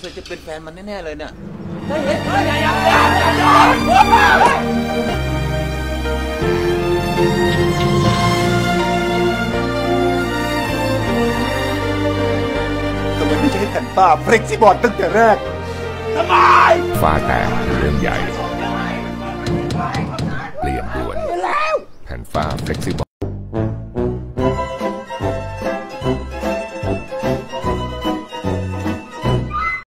สัยจะเป็นแฟนมันแน่ๆเลยเนี่ยทำไมไม่ใช่แผ่นป้าเฟล็กซี่บอร์ดตั้งแต่แรกทำไมฟ้าแตกเรื่องใหญ่เปลี่ยนด่วนแผ่นฟ้าเฟล็กซี่บอร์ด